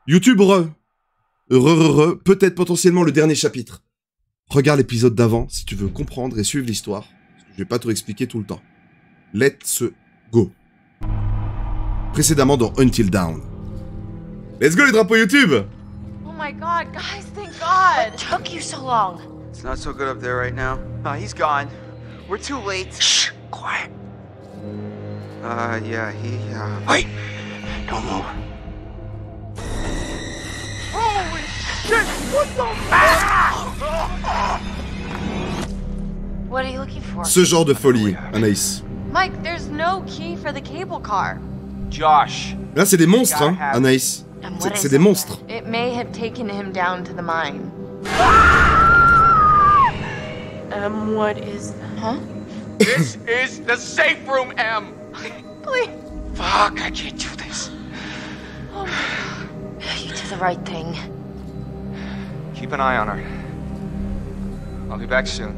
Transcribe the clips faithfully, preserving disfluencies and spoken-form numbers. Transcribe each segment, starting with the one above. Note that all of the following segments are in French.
YouTube re. Re, re, re. Peut-être potentiellement le dernier chapitre. Regarde l'épisode d'avant si tu veux comprendre et suivre l'histoire. Je vais pas tout expliquer tout le temps. Let's go. Précédemment dans Until Dawn. Let's go les drapeaux YouTube. Oh my god, guys, thank God! What took you so long? It's not so good up there right now. Uh, he's gone. We're too late. Shh, quiet. Uh, yeah, he, uh... Wait, don't move. Holy shit! What the fuck? What are you looking for? Ce genre de folie, Anaïs. Mike, there's no key for the cable car. Josh. Là, c'est des monstres, hein, Anaïs. And what C'est is des it? monstres. It may have taken him down to the mine. Um, what is that? Huh? This is the safe room, M. Please. Fuck, I can't do this. Oh my God. You did the right thing. Keep an eye on her. I'll be back soon.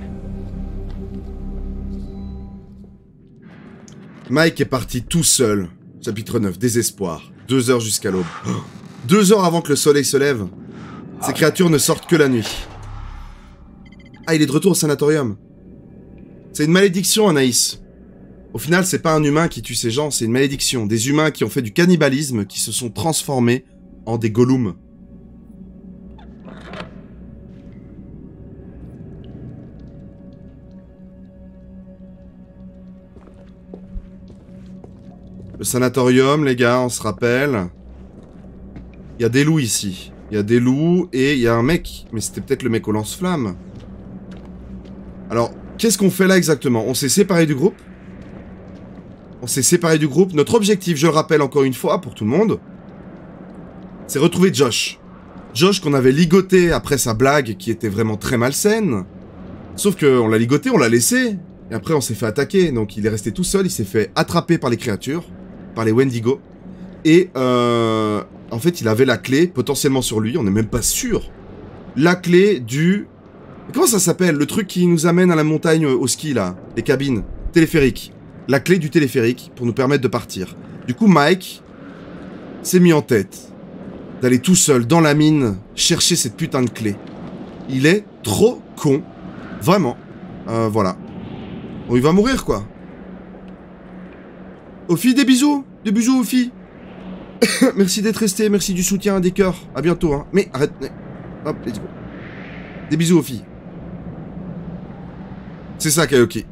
Mike est parti tout seul. Chapitre neuf, désespoir. Deux heures jusqu'à l'aube. Oh, deux heures avant que le soleil se lève. Ces créatures ne sortent que la nuit. Ah, il est de retour au sanatorium. C'est une malédiction, Anaïs. Au final, c'est pas un humain qui tue ces gens, c'est une malédiction. Des humains qui ont fait du cannibalisme, qui se sont transformés en des golems. Le sanatorium, les gars, on se rappelle. Il y a des loups ici. Il y a des loups et il y a un mec. Mais c'était peut-être le mec au lance-flamme. Alors, qu'est-ce qu'on fait là exactement? On s'est séparé du groupe. On s'est séparé du groupe. Notre objectif, je le rappelle encore une fois pour tout le monde, c'est retrouver Josh. Josh qu'on avait ligoté après sa blague qui était vraiment très malsaine. Sauf qu'on l'a ligoté, on l'a laissé. Et après, on s'est fait attaquer. Donc, il est resté tout seul. Il s'est fait attraper par les créatures. Par les Wendigo. Et, euh... en fait, il avait la clé, potentiellement sur lui. On n'est même pas sûr. La clé du... Comment ça s'appelle? Le truc qui nous amène à la montagne au ski, là. Les cabines. Téléphérique. La clé du téléphérique pour nous permettre de partir. Du coup, Mike s'est mis en tête d'aller tout seul dans la mine chercher cette putain de clé. Il est trop con. Vraiment. Euh, voilà. Bon, il va mourir, quoi. Ophi, des bisous. Des bisous, Ophi. Merci d'être resté. Merci du soutien, des cœurs. À bientôt, hein. Mais, arrête. Hop, let's go. Des bisous, Ophi. C'est ça, Kaioki.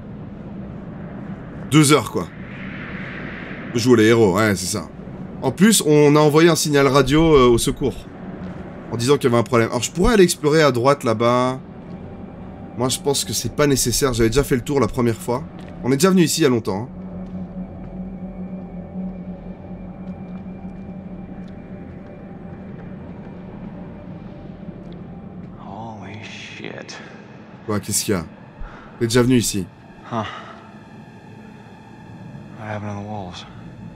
Deux heures, quoi. Jouer les héros, ouais, c'est ça. En plus, on a envoyé un signal radio euh, au secours. En disant qu'il y avait un problème. Alors, je pourrais aller explorer à droite, là-bas. Moi, je pense que c'est pas nécessaire. J'avais déjà fait le tour la première fois. On est déjà venu ici il y a longtemps. Hein. Holy shit. Quoi, qu'est-ce qu'il y a? On est déjà venu ici. Huh. What happened to the wolves?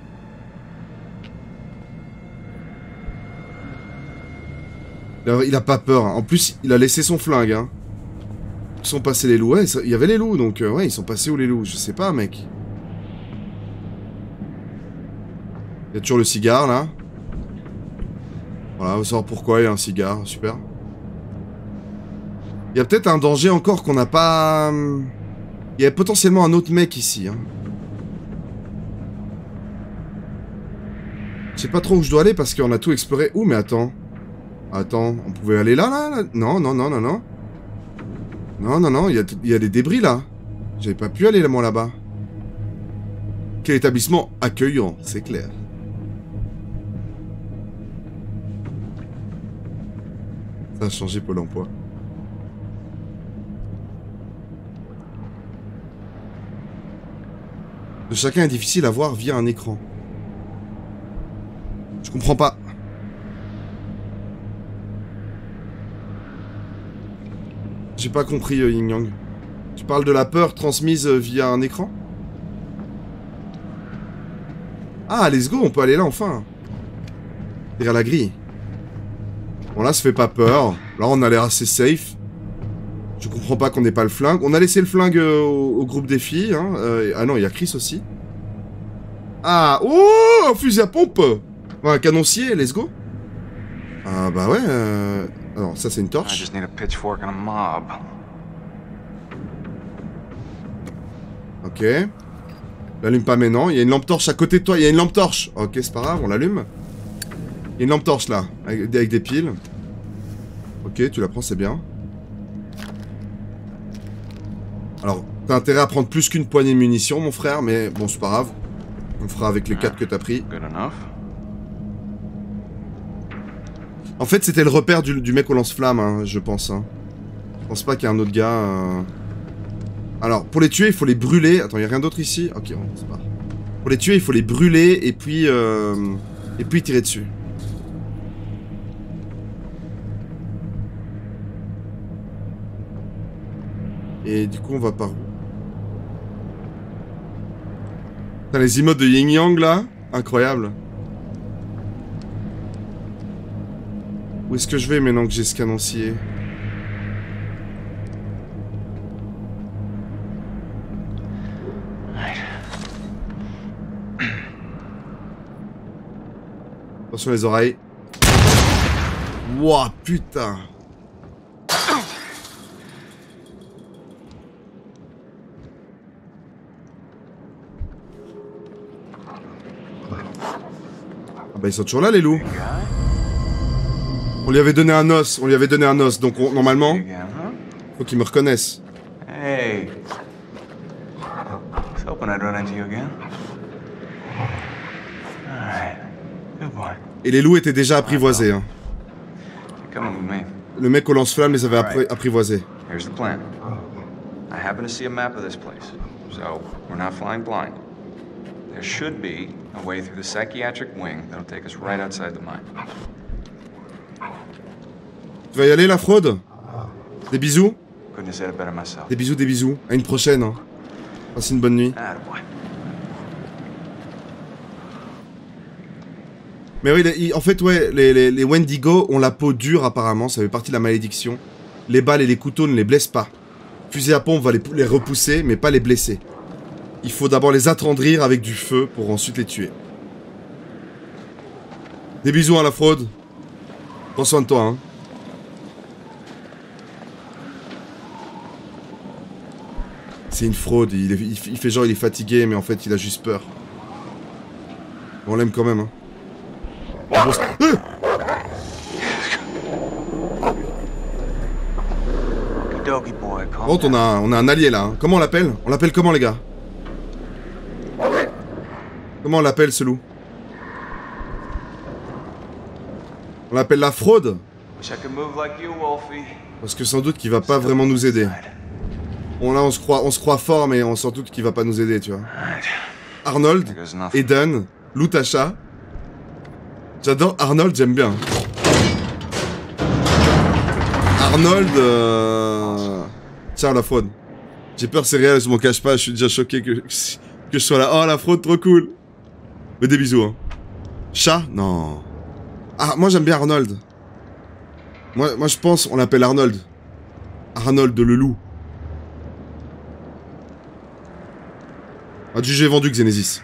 Alors, il a pas peur. Hein. En plus, il a laissé son flingue. Hein. Ils sont passés les loups. Ouais, il y avait les loups, donc... Euh, ouais, ils sont passés où les loups? Je sais pas, mec. Il y a toujours le cigare, là. Voilà, on va savoir pourquoi il y a un cigare. Super. Il y a peut-être un danger encore qu'on n'a pas... Il y a potentiellement un autre mec ici. Hein. Je sais pas trop où je dois aller parce qu'on a tout exploré. Ouh, mais attends. Attends, on pouvait aller là, là, là? Non, non, non, non, non. Non, non, non, il y a, il y a des débris, là. J'avais pas pu aller, là, moi, là-bas. Quel établissement accueillant, c'est clair. Ça a changé Pôle emploi. De chacun est difficile à voir via un écran. Je comprends pas. J'ai pas compris, euh, Yin Yang. Tu parles de la peur transmise euh, via un écran? Ah, let's go, on peut aller là, enfin. Derrière la grille. Bon, là, ça fait pas peur. Là, on a l'air assez safe. Je comprends pas qu'on ait pas le flingue. On a laissé le flingue euh, au, au groupe des filles. Hein. Euh, ah non, il y a Chris aussi. Ah, oh, un fusil à pompe. Ouais, un canoncier, let's go. Ah bah ouais. Euh... Alors ça c'est une I torche. just need a pitchfork and a mob. Ok. L'allume pas maintenant. Il y a une lampe torche à côté de toi. Il y a une lampe torche. Ok, c'est pas grave, on l'allume. Il y a une lampe torche là, avec, avec des piles. Ok, tu la prends, c'est bien. Alors, t'as intérêt à prendre plus qu'une poignée de munitions, mon frère, mais bon, c'est pas grave. On fera avec les quatre que t'as pris. Good enough. En fait, c'était le repère du, du mec au lance-flamme, hein, je pense. Hein. Je pense pas qu'il y a un autre gars... Euh... Alors, pour les tuer, il faut les brûler. Attends, il y a rien d'autre ici? Ok, on se barre. Pour les tuer, il faut les brûler et puis... Euh... Et puis tirer dessus. Et du coup, on va par où? Putain, les emotes de Yin Yang, là? Incroyable. Où est-ce que je vais maintenant que j'ai ce canoncier? Attention les oreilles. Wouah, putain. Ah bah ils sont toujours là les loups. On lui avait donné un os, on lui avait donné un os, donc on, normalement, faut qu'ils me reconnaissent. Hey. I was hoping I'd run into you again. Alright. Good boy. Et les loups étaient déjà apprivoisés. Hein. Come with me. Le mec au lance-flamme les avait appri apprivoisés. Here's the plan. I happen to see a map of this place, so we're not flying blind. There should be a way through the psychiatric wing that'll take us right outside the mine. Tu vas y aller la fraude? Des bisous? Couldn't have said it better myself. Des bisous, des bisous. À une prochaine. Hein. Passe une bonne nuit. Attaboy. Mais oui, les, en fait, ouais, les, les, les Wendigo ont la peau dure apparemment, ça fait partie de la malédiction. Les balles et les couteaux ne les blessent pas. Fusil à pompe va les, les repousser, mais pas les blesser. Il faut d'abord les attendrir avec du feu pour ensuite les tuer. Des bisous à la fraude. Prends soin de toi, hein. C'est une fraude, il, est, il, il fait genre il est fatigué, mais en fait il a juste peur. On l'aime quand même, hein. Bon, euh oh, on a, on a un allié là. Hein. Comment on l'appelle? On l'appelle comment les gars? Comment on l'appelle ce loup? On l'appelle la fraude? Parce que sans doute qu'il va pas vraiment nous aider. Bon là on se croit, on se croit fort mais on sans doute qu'il va pas nous aider tu vois. Arnold, Eden, Lutasha. J'adore Arnold, j'aime bien. Arnold, euh... tiens la fraude. J'ai peur c'est réel, je m'en cache pas, je suis déjà choqué que, que je sois là. Oh la fraude, trop cool. Mais des bisous hein. Chat? Non. Ah moi j'aime bien Arnold. Moi, moi je pense on l'appelle Arnold. Arnold le loup. Ah, du j'ai vendu Xenesis.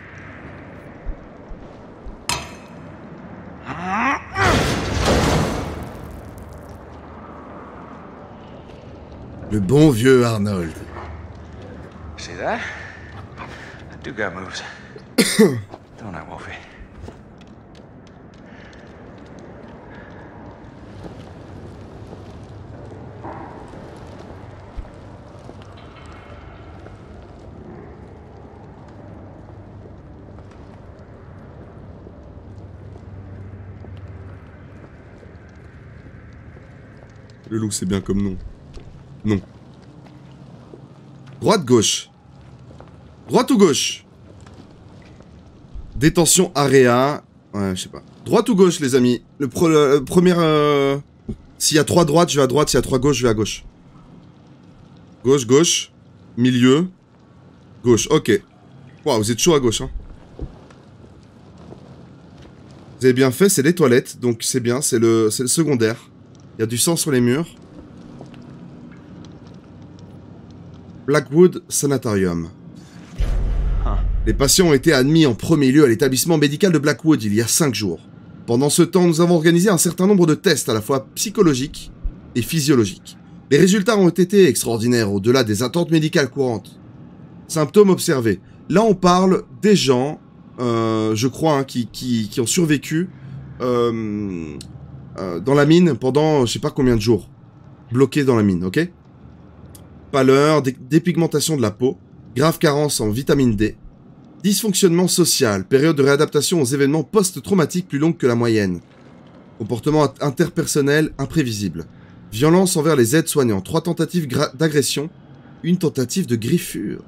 Le bon vieux Arnold. See that? I do got moves. Don't I, Wolfie? Le loup, c'est bien comme nom. Non. Droite-gauche. Droite ou gauche? Détention area. Ouais, je sais pas. Droite ou gauche, les amis? Le, pro, le, le premier... Euh... S'il y a trois droites, je vais à droite. S'il y a trois gauches, je vais à gauche. Gauche, gauche. Milieu. Gauche, ok. Waouh, vous êtes chaud à gauche, hein. Vous avez bien fait, c'est les toilettes. Donc c'est bien, c'est le, le secondaire. Il y a du sang sur les murs. Blackwood Sanatorium. Les patients ont été admis en premier lieu à l'établissement médical de Blackwood il y a cinq jours. Pendant ce temps, nous avons organisé un certain nombre de tests à la fois psychologiques et physiologiques. Les résultats ont été extraordinaires au-delà des attentes médicales courantes. Symptômes observés. Là, on parle des gens, euh, je crois, hein, qui, qui, qui ont survécu euh, euh, dans la mine pendant je sais pas combien de jours. Bloqués dans la mine, ok? Pâleur, dé dépigmentation de la peau, grave carence en vitamine D, dysfonctionnement social, période de réadaptation aux événements post-traumatiques plus longue que la moyenne, comportement interpersonnel imprévisible, violence envers les aides-soignants, trois tentatives d'agression, une tentative de griffure.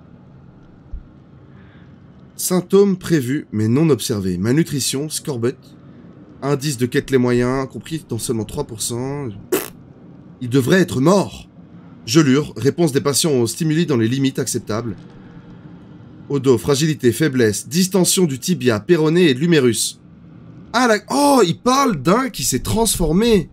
Symptômes prévus mais non observés, malnutrition, scorbut, indice de Ketley moyen, compris dans seulement trois pour cent. Il devrait être mort. Gelure, réponse des patients aux stimuli dans les limites acceptables. Au dos, fragilité, faiblesse, distension du tibia, péroné et de l'humérus. Ah la... Oh, il parle d'un qui s'est transformé.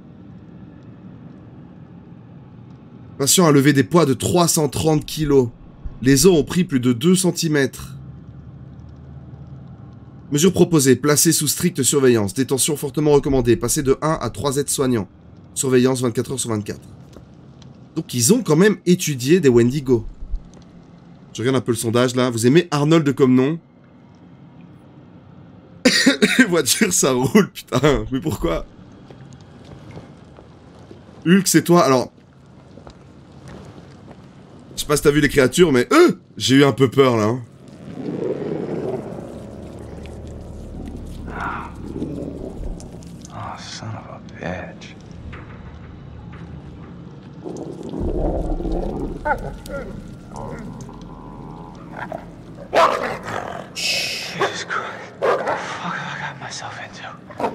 Patient a levé des poids de trois cent trente kilos. Les os ont pris plus de deux centimètres. Mesures proposées, placé sous stricte surveillance, détention fortement recommandée, passer de un à trois aides-soignants. Surveillance vingt-quatre heures sur vingt-quatre. Donc ils ont quand même étudié des Wendigo. Je regarde un peu le sondage là. Vous aimez Arnold comme nom? Les voitures ça roule, putain. Mais pourquoi? Hulk c'est toi. Alors... Je sais pas si t'as vu les créatures mais... Euh J'ai eu un peu peur là. Hein. Oh, son of a bitch. Jesus Christ. What the fuck have I got myself into?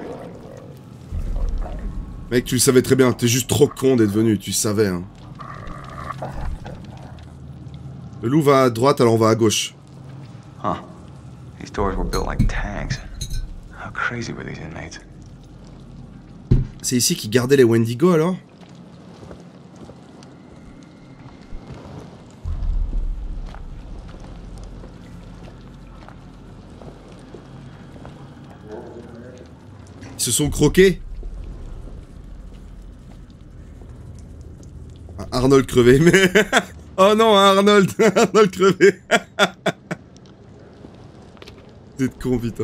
Mec, tu le savais très bien. T'es juste trop con d'être venu. Tu savais, hein. Le loup va à droite, alors on va à gauche. Huh. These doors were built like tanks. How crazy were these inmates? C'est ici qu'ils gardaient les Wendigo, alors? Ils se sont croqués. Ah, Arnold crevé, mais... Oh non, Arnold Arnold crevé. T'es con, putain.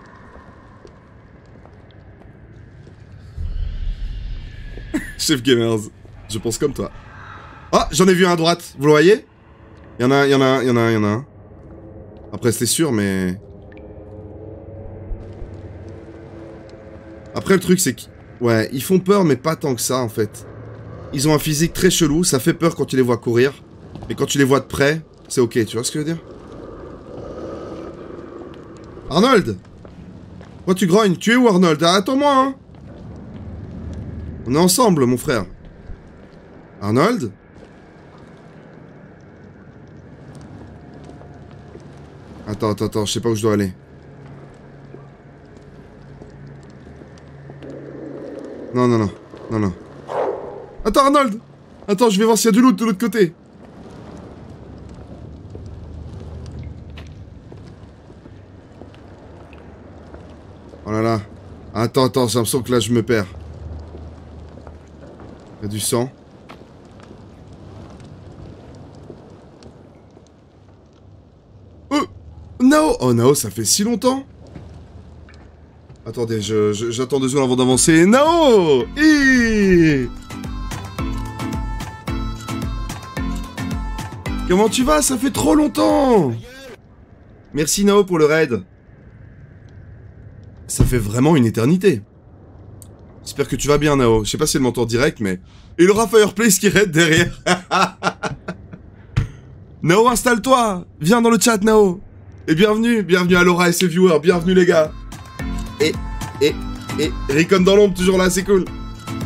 Chef Gamers, je pense comme toi. Ah, j'en ai vu un à droite, vous le voyez? Il y en a, il y en a un, il y en a un, il y en a un. Après, c'était sûr, mais... Après, le truc, c'est que... Ouais, ils font peur, mais pas tant que ça, en fait. Ils ont un physique très chelou, ça fait peur quand tu les vois courir. Mais quand tu les vois de près, c'est ok, tu vois ce que je veux dire? Arnold! Pourquoi tu grognes? Tu es où, Arnold? Ah, attends-moi, hein! On est ensemble, mon frère. Arnold? Attends, attends, attends, je sais pas où je dois aller. Non, non, non. Non, non. Attends, Arnold! Attends, je vais voir s'il y a du loot de l'autre côté. Oh là là. Attends, attends, j'ai l'impression que là, je me perds. Il y a du sang. Oh! Nao! Oh, Nao, ça fait si longtemps! Attendez, je, je, j'attends deux secondes avant d'avancer. Nao! Hi! Comment tu vas? Ça fait trop longtemps! Merci Nao pour le raid. Ça fait vraiment une éternité. J'espère que tu vas bien, Nao. Je sais pas si elle m'entend direct, mais... Et Laura Fireplace qui raid derrière. Nao, installe-toi. Viens dans le chat, Nao. Et bienvenue, bienvenue à Laura et ses viewers. Bienvenue, les gars. Et, et, et... Recon dans l'ombre, toujours là, c'est cool.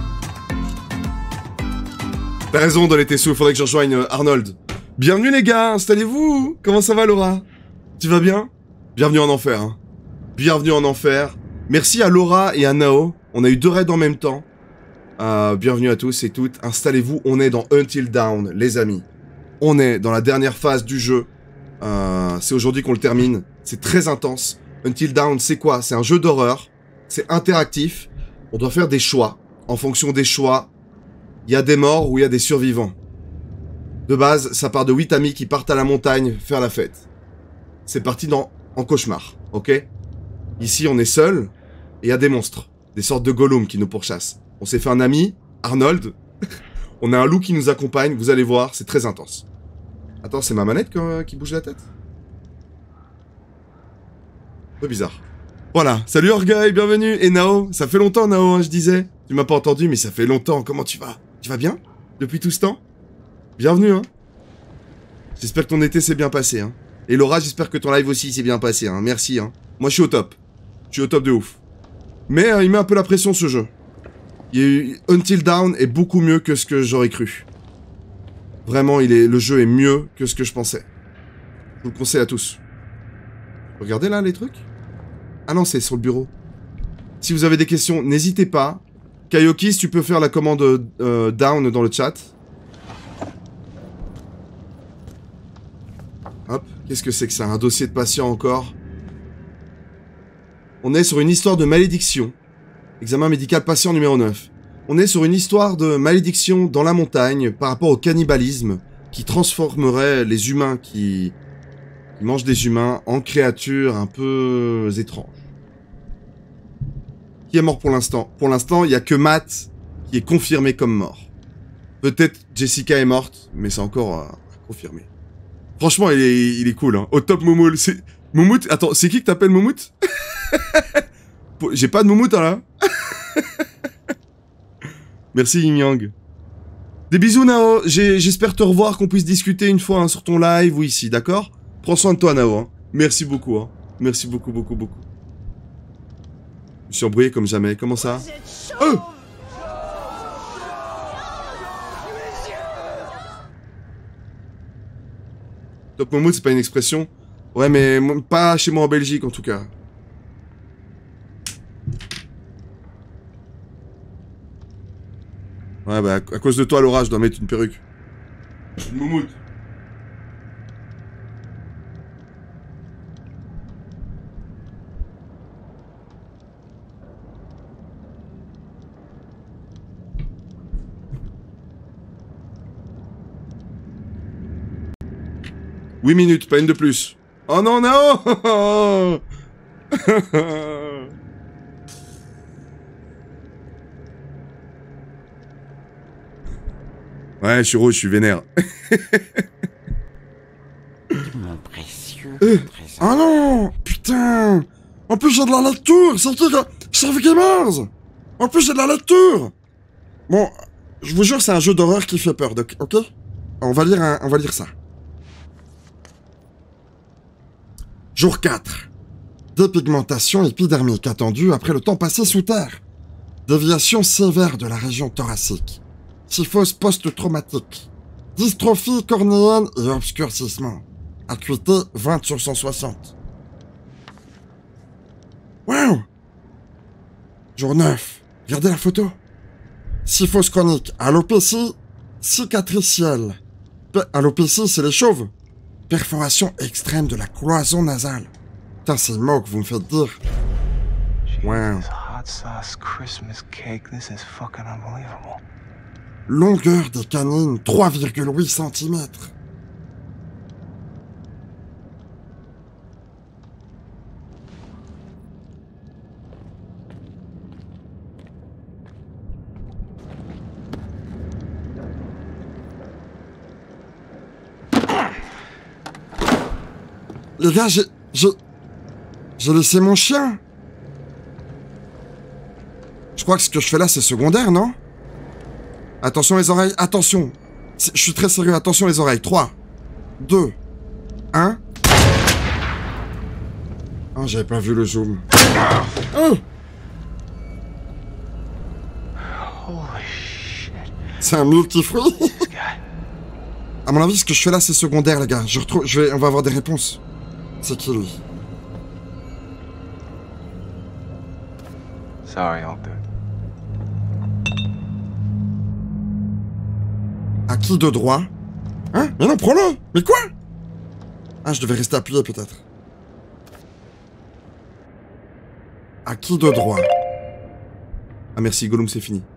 T'as raison, donner tes sous. Faudrait que je rejoigne euh, Arnold. Bienvenue, les gars. Installez-vous. Comment ça va, Laura? Tu vas bien? Bienvenue en enfer, hein. Bienvenue en enfer. Merci à Laura et à Nao. On a eu deux raids en même temps. Euh, bienvenue à tous et toutes. Installez-vous, on est dans Until Dawn, les amis. On est dans la dernière phase du jeu. Euh, c'est aujourd'hui qu'on le termine. C'est très intense. Until Dawn, c'est quoi? C'est un jeu d'horreur. c'est interactif. On doit faire des choix. En fonction des choix, il y a des morts ou il y a des survivants. De base, ça part de huit amis qui partent à la montagne faire la fête. C'est parti dans en cauchemar, ok? Ici, on est seul, et il y a des monstres. Des sortes de Gollum qui nous pourchassent. On s'est fait un ami, Arnold. On a un loup qui nous accompagne, vous allez voir, c'est très intense. Attends, c'est ma manette qui, qui bouge la tête? Un peu bizarre. Voilà, salut Orgueil, bienvenue. Et Nao, ça fait longtemps Nao, hein, je disais. Tu m'as pas entendu, mais ça fait longtemps. Comment tu vas? Tu vas bien? Depuis tout ce temps? Bienvenue, hein. J'espère que ton été s'est bien passé, hein. Et Laura, j'espère que ton live aussi s'est bien passé, hein. Merci, hein. Moi, je suis au top. Je suis au top de ouf. Mais euh, il met un peu la pression, ce jeu. Il y a eu... Until Dawn est beaucoup mieux que ce que j'aurais cru. Vraiment, il est... le jeu est mieux que ce que je pensais. Je vous le conseille à tous. Regardez là, les trucs. Ah non, c'est sur le bureau. Si vous avez des questions, n'hésitez pas. Kayokis, tu peux faire la commande euh, down dans le chat. Hop, qu'est-ce que c'est que ça? Un dossier de patient encore. On est sur une histoire de malédiction. Examen médical patient numéro neuf. On est sur une histoire de malédiction dans la montagne par rapport au cannibalisme qui transformerait les humains qui, qui mangent des humains en créatures un peu étranges. Qui est mort pour l'instant? Pour l'instant, il n'y a que Matt qui est confirmé comme mort. Peut-être Jessica est morte, mais c'est encore euh, confirmé. Franchement, il est, il est cool, hein. Au top Moumoul. C'est... Moumout, attends, c'est qui que t'appelles Moumout? J'ai pas de Moumout, hein, là. Merci, Yin Yang. Des bisous, Nao. J'espère te revoir, qu'on puisse discuter une fois hein, sur ton live ou ici, d'accord? Prends soin de toi, Nao. Hein. Merci beaucoup, hein. Merci beaucoup, beaucoup, beaucoup. Je me suis embrouillé comme jamais. Comment ça? Oh! Top Moumout, c'est pas une expression? Ouais, mais pas chez moi en Belgique, en tout cas. Ouais, bah, à cause de toi, Laura, je dois mettre une perruque. Une moumoute. huit minutes, pas une de plus. Oh non, non. Ouais, je suis rouge, je suis vénère. Mon précieux. Euh, oh non. Putain. En plus, j'ai de la lecture. C'est qui, Chef Gamers. En plus, j'ai de la lecture. Bon, je vous jure, c'est un jeu d'horreur qui fait peur, donc, ok? On va lire un, on va lire ça. Jour quatre. Dépigmentation épidermique attendue après le temps passé sous terre. Déviation sévère de la région thoracique. Psychose post-traumatique. Dystrophie cornéenne et obscurcissement. Acuité vingt sur cent soixante. Waouh! Jour neuf. Regardez la photo. Psychose chronique. Alopécie cicatricielle. Alopécie, c'est les chauves. Perforation extrême de la cloison nasale. Putain, c'est le mot que vous me faites dire. Wow. Longueur des canines, trois virgule huit centimètres. Les gars, j'ai... J'ai... J'ai laissé mon chien. Je crois que ce que je fais là, c'est secondaire, non? Attention les oreilles, attention. Je suis très sérieux, attention les oreilles. trois, deux, un. Oh, j'avais pas vu le zoom. Oh! C'est un multifruit. À mon avis, ce que je fais là, c'est secondaire, les gars. Je retrouve... Je vais... On va avoir des réponses. C'est qui, lui? Sorry, I'll do it. À qui de droit? Hein? Mais non, prends-le! Mais quoi? Ah, je devais rester appuyé, peut-être. À qui de droit? Ah merci, Gollum, c'est fini.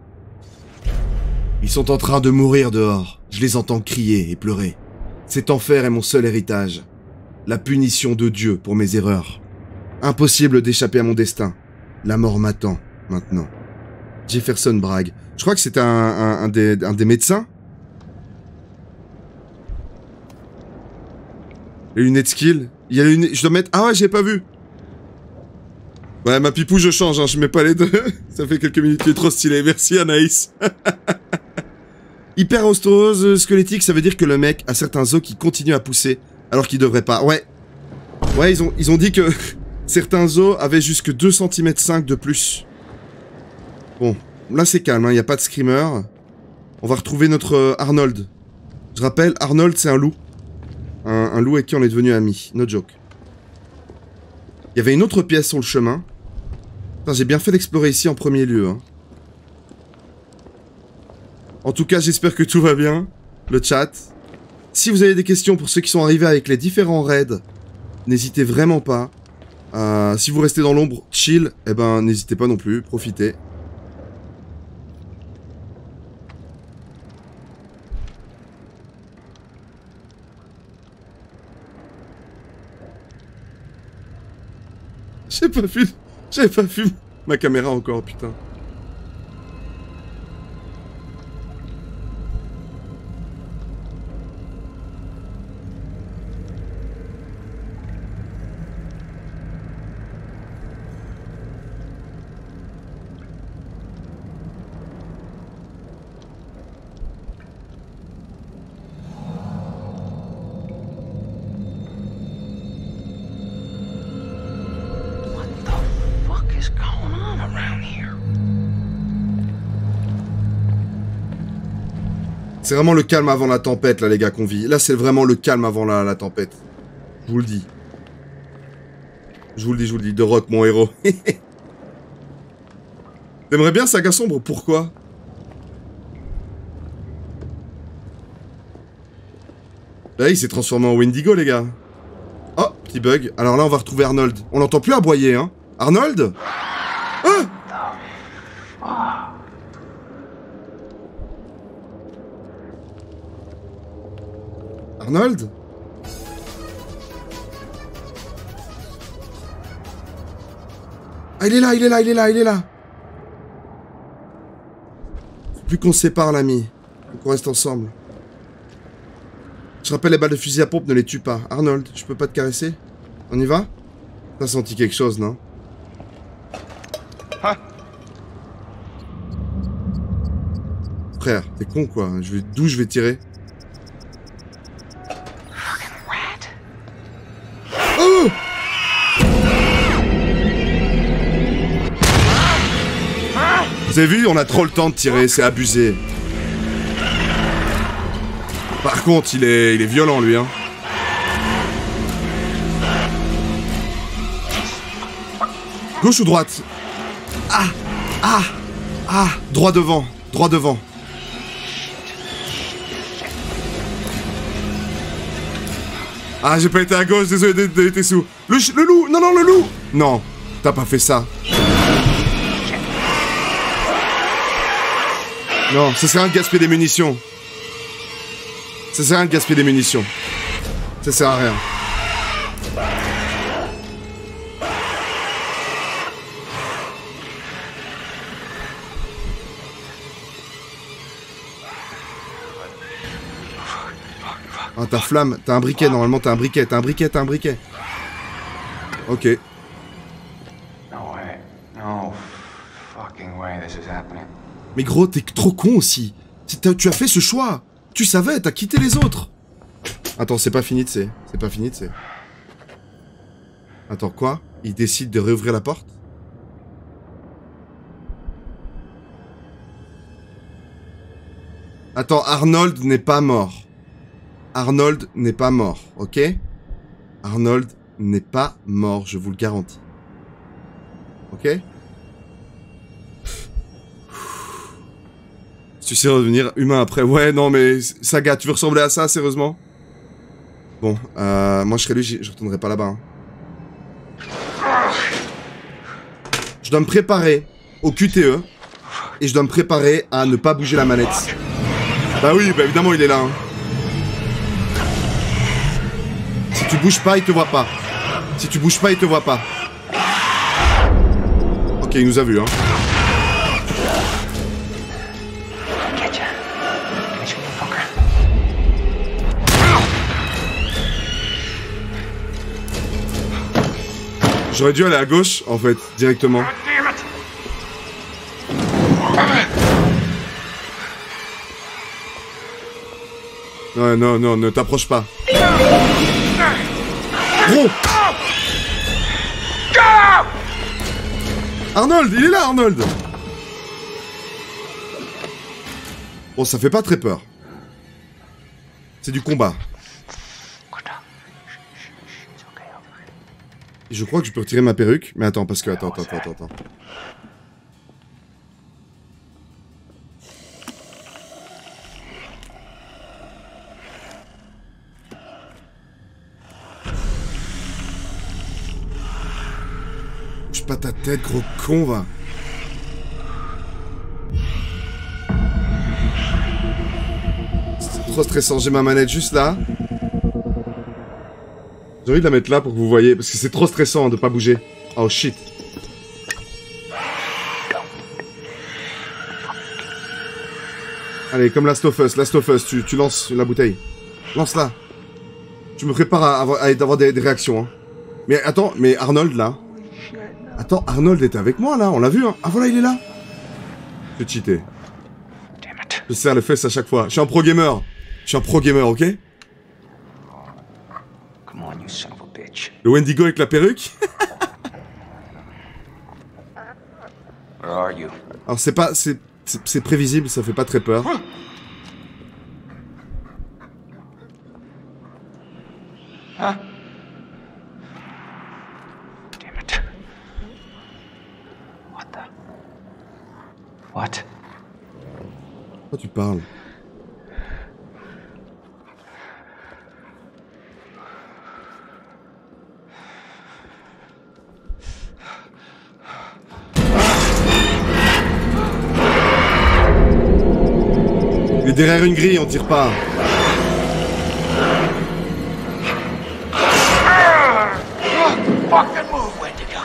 Ils sont en train de mourir dehors. Je les entends crier et pleurer. Cet enfer est mon seul héritage. La punition de Dieu pour mes erreurs. Impossible d'échapper à mon destin. La mort m'attend, maintenant. Jefferson Bragg. Je crois que c'est un, un, un, des, un des médecins. Les lunettes skill. Il y a les lunettes... Je dois mettre... Ah ouais, j'ai pas vu. Ouais, ma pipou, je change, hein. Je mets pas les deux. Ça fait quelques minutes qu'il est trop stylé. Merci, Anaïs. Hyperostose squelettique, ça veut dire que le mec a certains os qui continuent à pousser, alors qu'il devrait pas. Ouais. Ouais, ils ont, ils ont dit que certains os avaient jusque deux centimètres cinq de plus. Bon, là c'est calme, il n'y a pas de screamer. On va retrouver notre euh, Arnold. Je rappelle, Arnold c'est un loup. Un, un loup avec qui on est devenu amis. No joke. Il y avait une autre pièce sur le chemin. J'ai bien fait d'explorer ici en premier lieu. Hein. En tout cas, j'espère que tout va bien. Le chat. Si vous avez des questions pour ceux qui sont arrivés avec les différents raids, n'hésitez vraiment pas. Euh, si vous restez dans l'ombre, chill, eh ben n'hésitez pas non plus, profitez. J'ai pas vu... J'avais pas vu ma caméra encore, putain. C'est vraiment le calme avant la tempête, là, les gars, qu'on vit. Là, c'est vraiment le calme avant la, la tempête. Je vous le dis. Je vous le dis, je vous le dis. The Rock, mon héros. T'aimerais bien Saga Sombre? Pourquoi? Là, il s'est transformé en Wendigo, les gars. Oh, petit bug. Alors là, on va retrouver Arnold. On l'entend plus aboyer, hein. Arnold? Ah! Arnold? Ah, il est là, il est là, il est là, il est là. Faut plus qu'on se sépare, l'ami. Faut qu'on reste ensemble. Je rappelle, les balles de fusil à pompe ne les tuent pas. Arnold, je peux pas te caresser? On y va? T'as senti quelque chose, non? Ah. Frère, t'es con, quoi. Je vais... D'où je vais tirer? Oh! Vous avez vu, on a trop le temps de tirer, c'est abusé. Par contre, il est, il est violent, lui, hein. Gauche ou droite? Ah! Ah! Ah! Droit devant, droit devant. Ah, j'ai pas été à gauche, désolé d'être sous. Le, le loup! Non, non, le loup! Non, t'as pas fait ça. Non, ça sert à rien de gaspiller des munitions. Ça sert à rien de gaspiller des munitions. Ça sert à rien. Ah, ta flamme, t'as un briquet, normalement t'as un briquet, t'as un briquet, t'as un briquet. Ok. No way. No fucking way this is happening. Mais gros, t'es trop con aussi. Tu as fait ce choix. Tu savais, t'as quitté les autres. Attends, c'est pas fini de c'est. C'est pas fini de c'est. Attends, quoi? Il décide de réouvrir la porte? Attends, Arnold n'est pas mort. Arnold n'est pas mort, ok? Arnold n'est pas mort, je vous le garantis. Ok? Tu sais redevenir humain après. Ouais, non, mais Saga, tu veux ressembler à ça, sérieusement? Bon, euh, moi je serais lui, je retournerai pas là-bas. Hein. Je dois me préparer au Q T E et je dois me préparer à ne pas bouger la manette. Bah oui, bah évidemment il est là. Hein. Si tu bouges pas, il te voit pas. Si tu bouges pas, il te voit pas. Ok, il nous a vus, hein. J'aurais dû aller à gauche, en fait, directement. Non, non, non, ne t'approche pas. Gros! Arnold, il est là, Arnold! Bon, ça fait pas très peur. C'est du combat. Et je crois que je peux retirer ma perruque. Mais attends, parce que... Attends, attends, attends, attends. Bouge pas ta tête, gros con, va. C'est trop stressant. J'ai ma manette juste là. J'ai envie de la mettre là pour que vous voyez, parce que c'est trop stressant de pas bouger. Oh shit. Allez, comme Last of Us, Last of Us, tu, tu lances la bouteille. Lance-la. Je me prépare à avoir, à avoir des, des réactions. Hein. Mais attends, mais Arnold là. Attends, Arnold était avec moi là, on l'a vu. Hein. Ah voilà, il est là. Je vais cheater. Je serre les fesses à chaque fois. Je suis un pro gamer. Je suis un pro gamer, ok? Le Wendigo avec la perruque. Alors c'est pas... C'est prévisible, ça fait pas très peur. Huh? Damn it. What the... What? Pourquoi tu parles? Il est derrière une grille, on tire pas. Fucking move, Wendigo.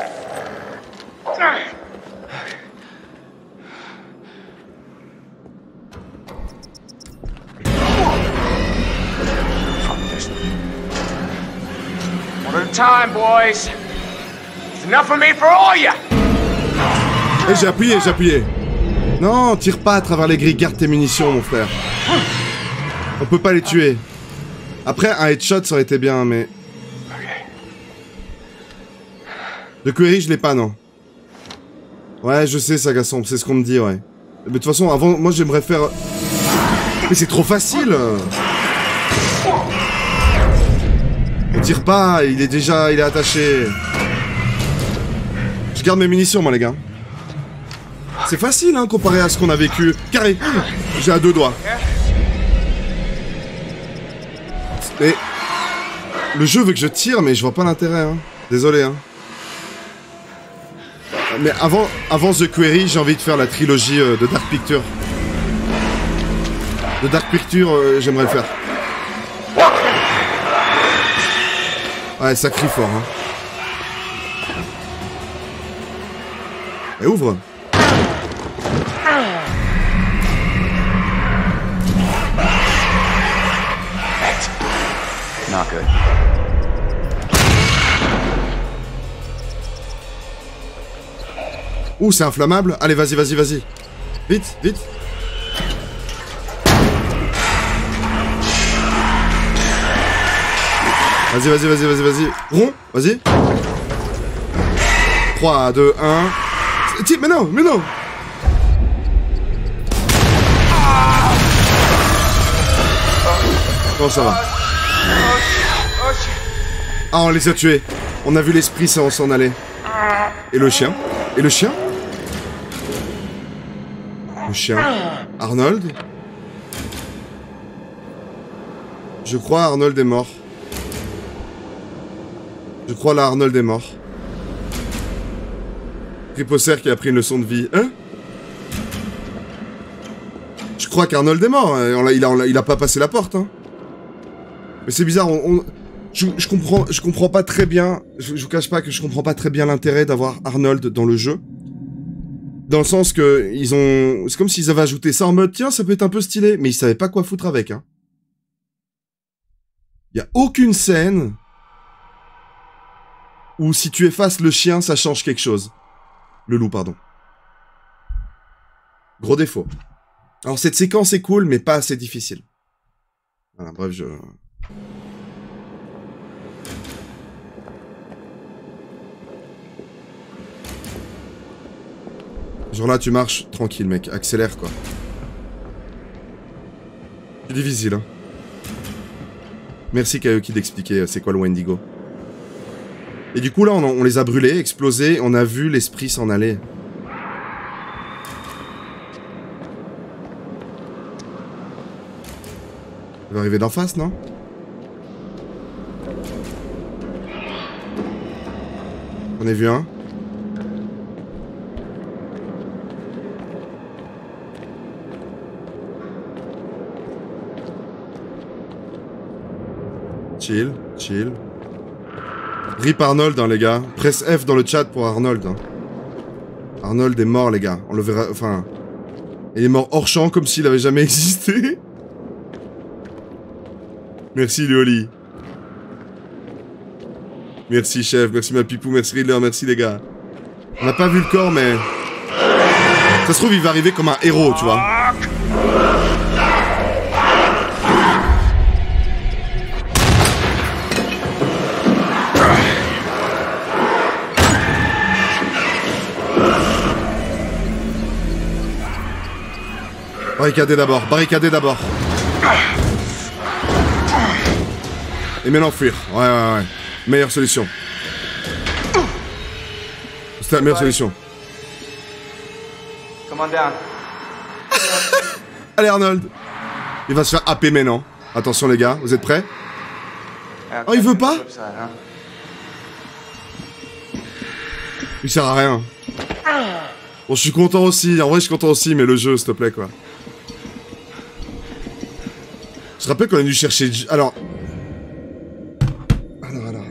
One at a time, boys. It's enough for me for all ya. Eh, j'ai appuyé, j'ai appuyé. Non, tire pas à travers les grilles, garde tes munitions, mon frère. On peut pas les tuer. Après, un headshot, ça aurait été bien, mais... De query, je l'ai pas, non. Ouais, je sais, Sagasson, c'est ce qu'on me dit, ouais. Mais de toute façon, avant, moi, j'aimerais faire... Mais c'est trop facile. On tire pas, il est déjà... Il est attaché. Je garde mes munitions, moi, les gars. C'est facile, hein, comparé à ce qu'on a vécu. Carré. J'ai à deux doigts. Et... Le jeu veut que je tire, mais je vois pas l'intérêt, hein. Désolé, hein. Mais avant, avant The Quarry, j'ai envie de faire la trilogie euh, de Dark Pictures. De Dark Pictures, euh, j'aimerais le faire. Ouais, ça crie fort, hein. Et ouvre. Not good. Ouh, c'est inflammable. Allez, vas-y, vas-y, vas-y. Vite, vite. Vas-y, vas-y, vas-y, vas-y, vas-y. Rond, vas-y. trois, deux, un. Tiens, mais non, mais non. Bon, ça va. Ah, on les a tués. On a vu l'esprit s'en aller. Et le chien? Et le chien? Le chien. Arnold? Je crois Arnold est mort. Je crois là Arnold est mort. Triposser qui a pris une leçon de vie. Hein? crois qu'Arnold est mort. Hein. On a, il, a, on a, il a pas passé la porte. Hein. Mais c'est bizarre. On, on, je, je, comprends, je comprends pas très bien. Je, je vous cache pas que je comprends pas très bien l'intérêt d'avoir Arnold dans le jeu. Dans le sens que ils ont... C'est comme s'ils avaient ajouté ça en mode, tiens, ça peut être un peu stylé. Mais ils savaient pas quoi foutre avec. Hein. Il y a aucune scène où si tu effaces le chien, ça change quelque chose. Le loup, pardon. Gros défaut. Alors cette séquence est cool, mais pas assez difficile. Voilà, bref, je... Genre là, tu marches tranquille, mec. Accélère, quoi. C'est difficile, hein. Merci, Kaioki, d'expliquer c'est quoi le Wendigo. Et du coup, là, on, on les a brûlés, explosés. On a vu l'esprit s'en aller. Ça va arriver d'en face, non? On a vu un. Chill, chill. Rip Arnold, hein, les gars. Presse F dans le chat pour Arnold. Hein. Arnold est mort, les gars. On le verra... Enfin... Il est mort hors champ, comme s'il avait jamais existé. Merci, Léoli. Merci, chef. Merci, ma pipou. Merci, Riddler. Merci, les gars. On n'a pas vu le corps, mais... Ça se trouve, il va arriver comme un héros, tu vois. Barricader d'abord, barricader d'abord. Et maintenant fuir. Ouais, ouais, ouais. Meilleure solution. C'est la meilleure solution. Come on down. Allez, Arnold. Il va se faire happer maintenant. Attention, les gars, vous êtes prêts? Oh, il veut pas? Il sert à rien. Bon, je suis content aussi. En vrai, je suis content aussi, mais le jeu, s'il te plaît, quoi. Je rappelle qu'on a dû chercher... Alors... Alors, alors...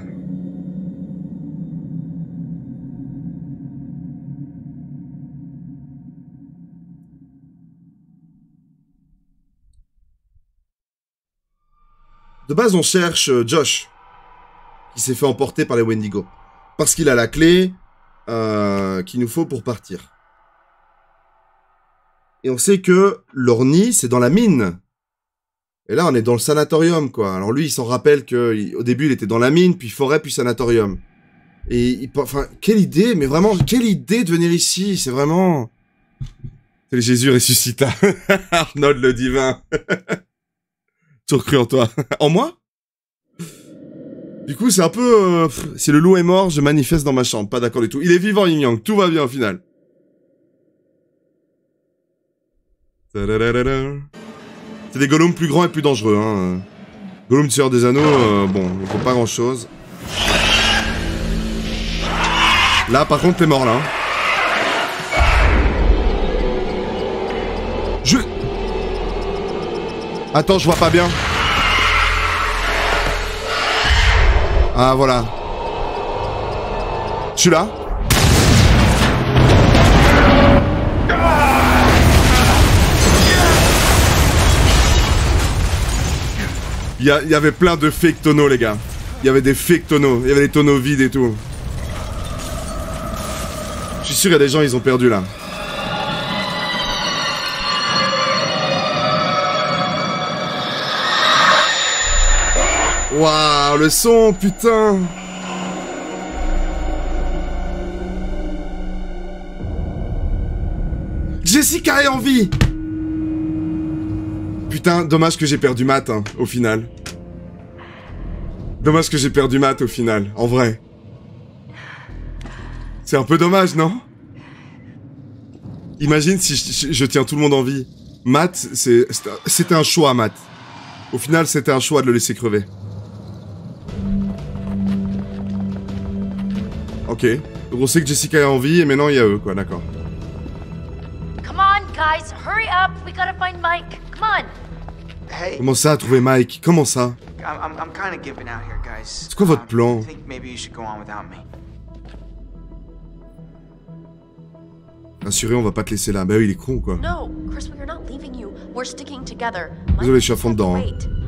De base, on cherche Josh, qui s'est fait emporter par les Wendigo. Parce qu'il a la clé euh, qu'il nous faut pour partir. Et on sait que leur nid, c'est dans la mine. Et là, on est dans le sanatorium, quoi. Alors lui, il s'en rappelle qu'au début, il était dans la mine, puis forêt, puis sanatorium. Et, il, enfin, quelle idée, mais vraiment, quelle idée de venir ici, c'est vraiment... C'est le Jésus ressuscita. Arnold le divin. Toujours cru en toi. En moi? Du coup, c'est un peu... Euh, si le loup est mort, je manifeste dans ma chambre. Pas d'accord du tout. Il est vivant, Yin Yang. Tout va bien, au final. C'est des golems plus grands et plus dangereux, hein. Gollum tueur des anneaux, euh, bon, il faut pas grand chose. Là, par contre, t'es mort, là. Je... Attends, je vois pas bien. Ah, voilà. Je suis là. Il y, a, il y avait plein de fake tonneaux, les gars. Il y avait des fake tonneaux. Il y avait des tonneaux vides et tout. Je suis sûr qu'il y a des gens, ils ont perdu, là. Waouh, le son, putain. Jessica est en vie. Putain, dommage que j'ai perdu Matt, hein, au final. Dommage que j'ai perdu Matt, au final, en vrai. C'est un peu dommage, non? Imagine si je, je tiens tout le monde en vie. Matt, c'était un choix, Matt. Au final, c'était un choix de le laisser crever. Ok. Donc on sait que Jessica est en vie et maintenant il y a eux, quoi, d'accord. Come on, guys, hurry up. We gotta find Mike. Come on. Hey, Comment ça, trouver Mike? Comment ça? I'm, I'm, I'm kind of giving out here, guys. C'est quoi votre plan? I think maybe you should go on without me. Rassuré, on va pas te laisser là. Bah oui, il est con, quoi. No, Chris, we are not leaving you. We're sticking together. Désolé, je suis à fond dedans. Hein.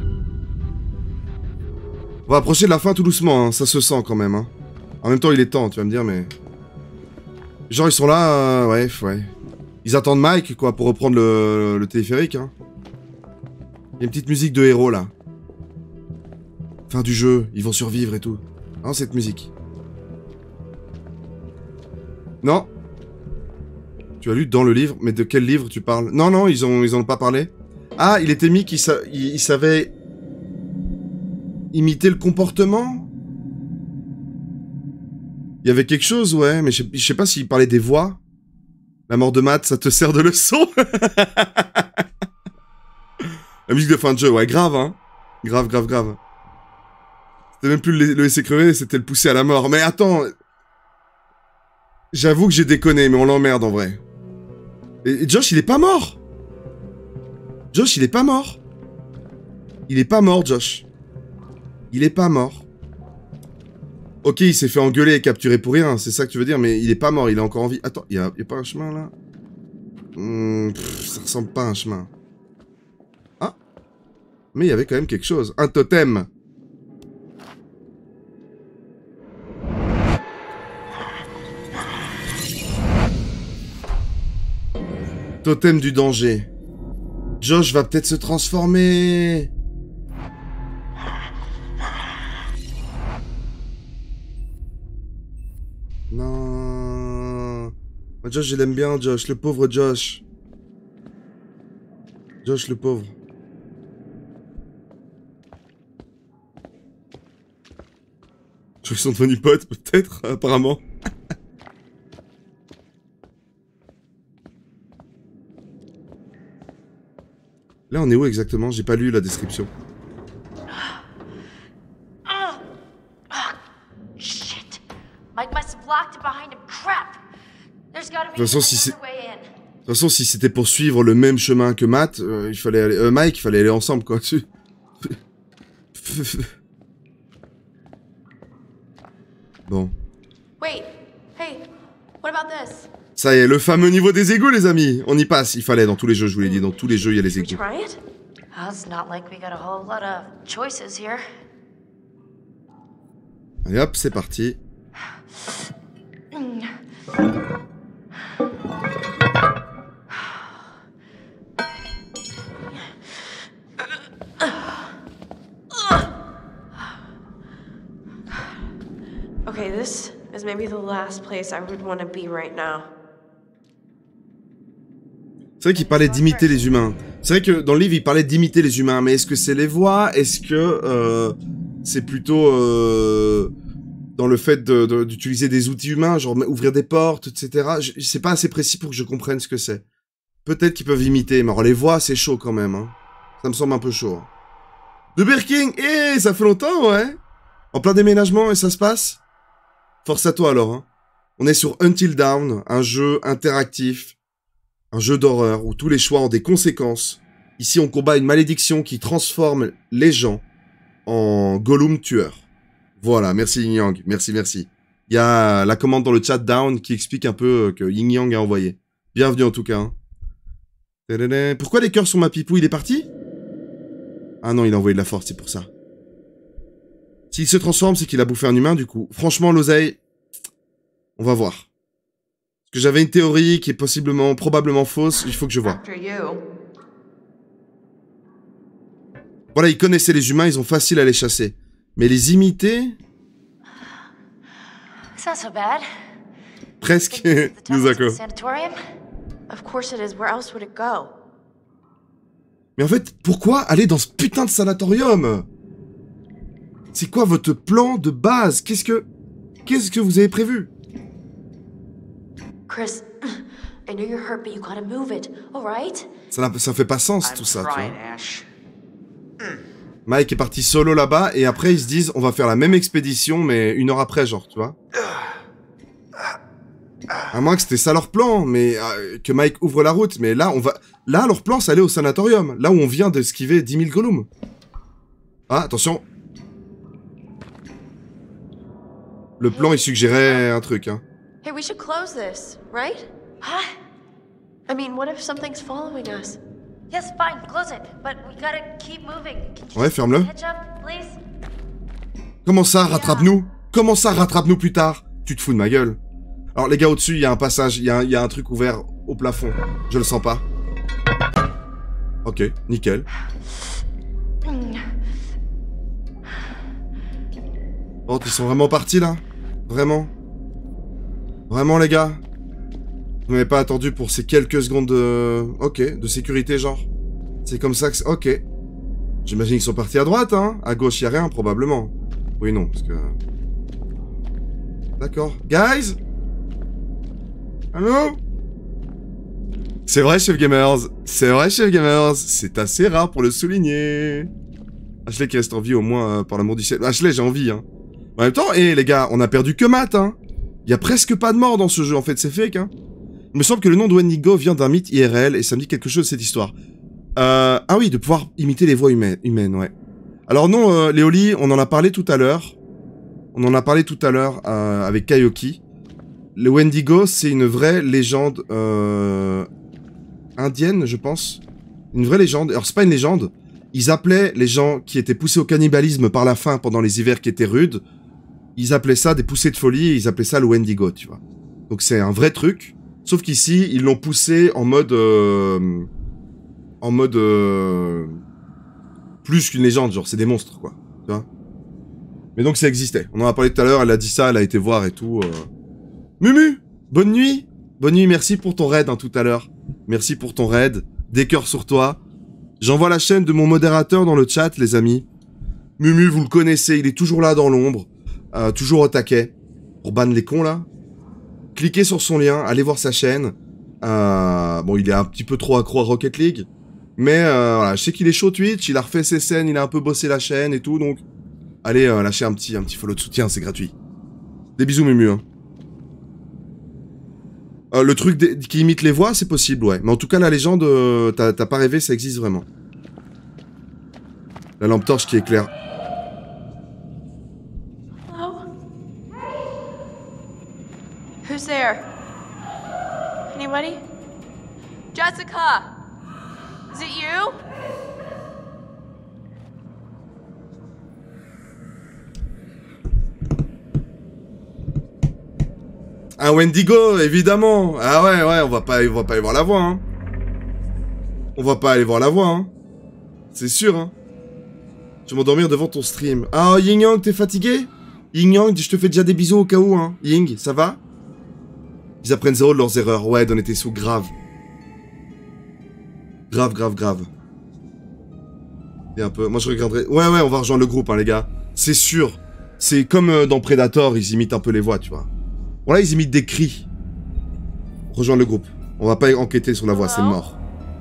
On va approcher de la fin tout doucement, hein. Ça se sent quand même. Hein. En même temps, il est temps, tu vas me dire, mais... Genre, ils sont là, euh, ouais, ouais. Ils attendent Mike, quoi, pour reprendre le, le téléphérique, hein. Il y a une petite musique de héros, là. Fin du jeu, ils vont survivre et tout. Non, cette musique. Non. Tu as lu dans le livre, mais de quel livre tu parles? Non, non, ils ont, ils en ont pas parlé. Ah, il était mis qu'il sa... il, il savait... imiter le comportement? Il y avait quelque chose, ouais, mais je sais, je sais pas s'il parlait des voix. La mort de Matt, ça te sert de leçon? La musique de fin de jeu, ouais, grave, hein. Grave, grave, grave. C'était même plus le, le laisser crever, c'était le pousser à la mort. Mais attends... J'avoue que j'ai déconné, mais on l'emmerde en vrai. Et, et Josh, il est pas mort. Josh, il est pas mort. Il est pas mort, Josh. Il est pas mort. Ok, il s'est fait engueuler et capturer pour rien, c'est ça que tu veux dire, mais il est pas mort, il est encore en vie. Attends, il y a, y a pas un chemin, là? hmm, pff, Ça ressemble pas à un chemin. Ah. Mais il y avait quand même quelque chose. Un totem. Totem du danger. Josh va peut-être se transformer. Non. Josh, je l'aime bien, Josh. Le pauvre Josh. Josh, le pauvre. Je crois qu'ils sont devenus potes, peut-être, apparemment. Là, on est où exactement? J'ai pas lu la description. De toute façon, si c'est... De toute façon, si c'était pour suivre le même chemin que Matt, euh, il fallait aller... Euh, Mike, il fallait aller ensemble, quoi. Bon. Wait, hey, what about this? Ça y est, le fameux niveau des égouts, les amis. On y passe. Il fallait dans tous les jeux, je vous l'ai dit. Dans tous les jeux, il y a les égouts. Well, it's not like we got a whole lot of choices here. Allez hop, c'est parti. Okay, this is maybe the last place I would want to be right now. C'est vrai qu'il parlait d'imiter les humains. C'est vrai que dans le livre, il parlait d'imiter les humains. Mais est-ce que c'est les voix? Est-ce que euh, c'est plutôt euh, dans le fait d'utiliser de, de, des outils humains, genre ouvrir des portes, et cetera. C'est pas assez précis pour que je comprenne ce que c'est. Peut-être qu'ils peuvent imiter, mais alors les voix, c'est chaud quand même. Hein. Ça me semble un peu chaud. Hein. De Birking, eh, ça fait longtemps, ouais. En plein déménagement, et ça se passe? Force à toi alors. Hein. On est sur Until Dawn, un jeu interactif. Un jeu d'horreur où tous les choix ont des conséquences. Ici, on combat une malédiction qui transforme les gens en Gollum tueur. Voilà, merci Yin Yang. Merci, merci. Il y a la commande dans le chat down qui explique un peu que Yin Yang a envoyé. Bienvenue en tout cas. Hein. Pourquoi les cœurs sur ma pipou? Il est parti? Ah non, il a envoyé de la force, c'est pour ça. S'il se transforme, c'est qu'il a bouffé un humain, du coup. Franchement, l'oseille, on va voir. Parce que j'avais une théorie qui est possiblement, probablement fausse, il faut que je vois. Voilà, ils connaissaient les humains, ils ont facile à les chasser. Mais les imiter... It's not so bad. Presque. Nous d'accord. Of course it is. Where else would it go? Mais en fait, pourquoi aller dans ce putain de sanatorium? C'est quoi votre plan de base? Qu'est-ce que... Qu'est-ce que vous avez prévu? Chris, I know you're hurt, but you gotta move it, alright? Ça, ça fait pas sens, tout ça, tu vois. Mike est parti solo là-bas, et après, ils se disent, on va faire la même expédition, mais une heure après, genre, tu vois. À moins que c'était ça leur plan, mais euh, que Mike ouvre la route. Mais là, on va... Là, leur plan, c'est aller au sanatorium. Là où on vient d'esquiver dix mille Gollum. Ah, attention. Le plan, il suggérait un truc, hein. Hey, we should close this, right? Huh? I mean, what if something's following us? Yes, fine, close it. But we gotta keep moving. Can you Ouais, ferme-le. catch up, please? Comment ça, rattrape-nous? Comment ça, rattrape-nous plus tard? Tu te fous de ma gueule. Alors, les gars, au-dessus, il y a un passage, il y, y a un truc ouvert au plafond. Je le sens pas. Ok, nickel. Oh, ils sont vraiment partis, là? Vraiment? Vraiment, les gars? Vous m'avez pas attendu pour ces quelques secondes de... Ok, de sécurité, genre? C'est comme ça que... c'est... Ok. J'imagine qu'ils sont partis à droite, hein? À gauche, y a rien, probablement. Oui, non, parce que... D'accord. Guys? Allô? C'est vrai, Chef Gamers. C'est vrai, Chef Gamers. C'est assez rare pour le souligner. Ashley qui reste en vie au moins euh, par l'amour du ciel. Ashley, j'ai envie, hein. En même temps, hé, les gars, on a perdu que Matt, hein. Y a presque pas de mort dans ce jeu, en fait, c'est fake, hein. Il me semble que le nom de Wendigo vient d'un mythe I R L et ça me dit quelque chose, cette histoire. Euh... Ah oui, de pouvoir imiter les voix humaines, humaines ouais. Alors non, euh, Léoli, on en a parlé tout à l'heure. On en a parlé tout à l'heure euh, avec Kaioki. Le Wendigo, c'est une vraie légende euh, indienne, je pense. Une vraie légende. Alors, c'est pas une légende. Ils appelaient les gens qui étaient poussés au cannibalisme par la faim pendant les hivers qui étaient rudes. Ils appelaient ça des poussées de folie et ils appelaient ça le Wendigo, tu vois. Donc, c'est un vrai truc. Sauf qu'ici, ils l'ont poussé en mode... Euh, en mode... Euh, plus qu'une légende, genre, c'est des monstres, quoi. Tu vois. Mais donc, ça existait. On en a parlé tout à l'heure, elle a dit ça, elle a été voir et tout... Euh... Mumu, bonne nuit. Bonne nuit, merci pour ton raid hein, tout à l'heure. Merci pour ton raid. Des cœurs sur toi. J'envoie la chaîne de mon modérateur dans le chat, les amis. Mumu, vous le connaissez, il est toujours là dans l'ombre. Euh, toujours au taquet. Pour ban les cons, là. Cliquez sur son lien, allez voir sa chaîne. Euh, bon, il est un petit peu trop accro à Rocket League. Mais euh, voilà, je sais qu'il est chaud Twitch, il a refait ses scènes, il a un peu bossé la chaîne et tout, donc... Allez, euh, lâchez un petit, un petit follow de soutien, c'est gratuit. Des bisous, Mumu, hein. Euh, le truc qui imite les voix, c'est possible, ouais. Mais en tout cas, la légende, euh, t'as pas rêvé, ça existe vraiment. La lampe torche qui éclaire. Hello? Who's there? Anybody? Jessica! Is it you? Un Wendigo, évidemment. Ah ouais, ouais, on va pas, on va pas aller voir la voix, hein. On va pas aller voir la voix, hein. C'est sûr, hein. Je vais m'endormir devant ton stream. Ah, Ying Yang, t'es fatigué? Ying Yang, je te fais déjà des bisous au cas où, hein. Ying, ça va? Ils apprennent zéro de leurs erreurs. Ouais, donner tes sous, grave. Grave, grave, grave. Et un peu... Moi, je regarderai... Ouais, ouais, on va rejoindre le groupe, hein, les gars. C'est sûr. C'est comme euh, dans Predator, ils imitent un peu les voix, tu vois. Bon, là, ils imitent des cris. Rejoindre le groupe. On va pas enquêter sur la voix, c'est mort.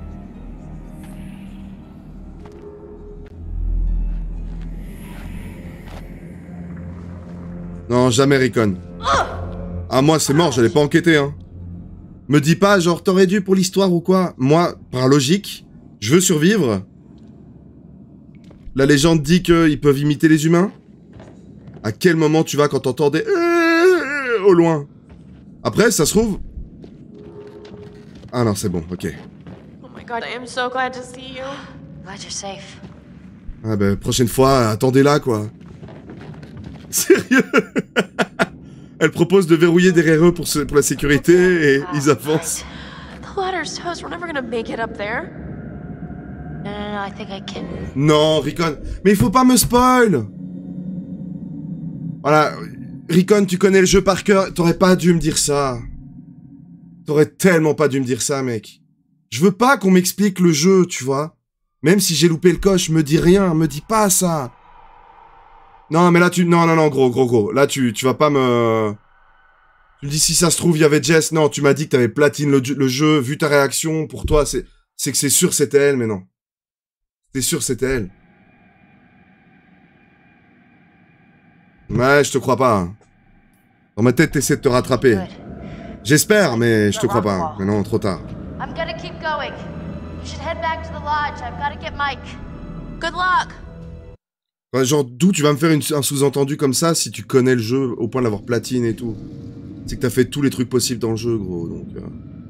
Non, jamais Recon. Ah, moi, c'est mort, j'allais pas enquêter, hein. Me dis pas, genre, t'aurais dû pour l'histoire ou quoi. Moi, par logique, je veux survivre. La légende dit qu'ils peuvent imiter les humains. À quel moment tu vas quand t'entends des... au loin. Après, ça se trouve... Ah non, c'est bon, ok. Oh my god, I am so glad to see you. Glad you're safe. Ah bah, prochaine fois, attendez-la, quoi. Sérieux? Elle propose de verrouiller derrière eux pour, ce, pour la sécurité et ils avancent. The ladder's toast, we're never gonna make it up there. No, no, no, I think I can. Non, Recon. Mais il faut pas me spoil. Voilà. Recon, tu connais le jeu par cœur. T'aurais pas dû me dire ça. T'aurais tellement pas dû me dire ça, mec. Je veux pas qu'on m'explique le jeu, tu vois. Même si j'ai loupé le coche, me dis rien, me dis pas ça. Non, mais là, tu... Non, non, non, gros, gros, gros. Là, tu, tu vas pas me... Tu me dis, si ça se trouve, il y avait Jess. Non, tu m'as dit que t'avais platine le, le jeu. Vu ta réaction, pour toi, c'est c'est que c'est sûr c'était elle, mais non. C'est sûr c'était elle. Ouais, je te crois pas. Hein. Dans ma tête, t'essaies de te rattraper. J'espère, mais je te crois pas. Maintenant, trop tard. I'm gonna keep going. You should head back to the lodge. I've gotta get Mike. Good luck. Ouais, genre, d'où tu vas me faire une, un sous-entendu comme ça si tu connais le jeu au point d'avoir platine et tout? C'est que t'as fait tous les trucs possibles dans le jeu, gros, donc... Euh...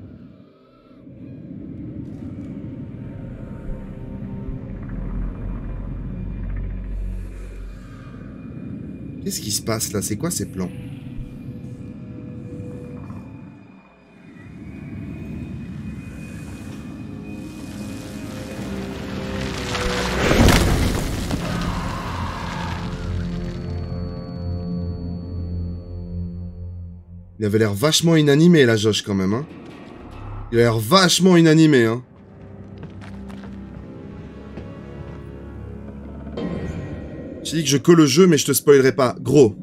Qu'est-ce qui se passe là? C'est quoi ces plans? Il avait l'air vachement inanimé, la Josh, quand même, hein. Il a l'air vachement inanimé, hein. J'ai dit que je colle le jeu, mais je te spoilerai pas. Gros.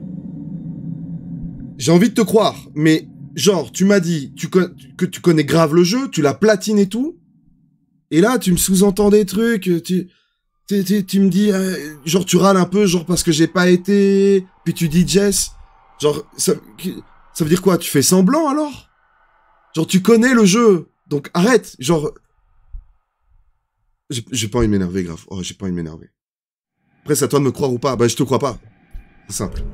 J'ai envie de te croire, mais... Genre, tu m'as dit tu que tu connais grave le jeu, tu l'as platine et tout. Et là, tu me sous-entends des trucs, tu... Tu, tu, tu me dis... Euh, genre, tu râles un peu, genre, parce que j'ai pas été... Puis tu dis Jess... Genre, ça... Ça veut dire quoi? Tu fais semblant, alors? Genre, tu connais le jeu. Donc, arrête. Genre... J'ai pas envie de m'énerver, grave. Oh, j'ai pas envie de m'énerver. Après, c'est à toi de me croire ou pas. Bah, je te crois pas. C'est simple.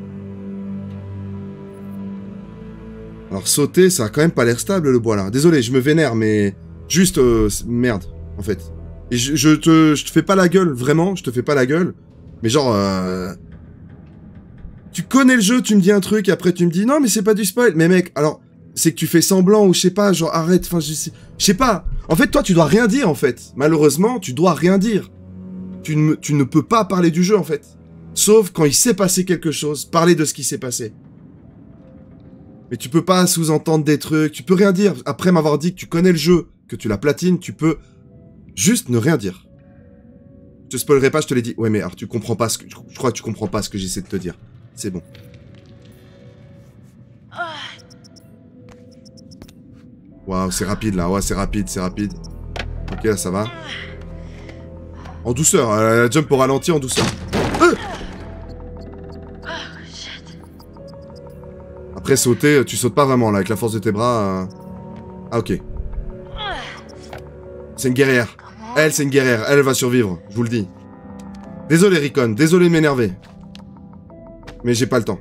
Alors, sauter, ça a quand même pas l'air stable, le bois, là. Désolé, je me vénère, mais... Juste... Euh, merde, en fait. Et je, je, te, je te fais pas la gueule, vraiment. Je te fais pas la gueule. Mais genre... Euh... Tu connais le jeu, tu me dis un truc, et après tu me dis, non, mais c'est pas du spoil. Mais mec, alors, c'est que tu fais semblant, ou je sais pas, genre, arrête, enfin, je sais... Je sais pas. En fait, toi, tu dois rien dire, en fait. Malheureusement, tu dois rien dire. Tu ne, tu ne peux pas parler du jeu, en fait. Sauf quand il s'est passé quelque chose, parler de ce qui s'est passé. Mais tu peux pas sous-entendre des trucs, tu peux rien dire. Après m'avoir dit que tu connais le jeu, que tu la platines, tu peux juste ne rien dire. Je te spoilerai pas, je te l'ai dit. Ouais, mais alors, tu comprends pas ce que... Je crois que tu comprends pas ce que j'essaie de te dire. C'est bon. Waouh, c'est rapide là. Ouais, c'est rapide, c'est rapide. Ok, là, ça va. En douceur. La jump au ralenti en douceur. Euh Après, sauter, tu sautes pas vraiment là. Avec la force de tes bras. Euh... Ah, ok. C'est une guerrière. Elle, c'est une guerrière. Elle, elle va survivre. Je vous le dis. Désolé, Rikon. Désolé de m'énerver. Mais j'ai pas le temps.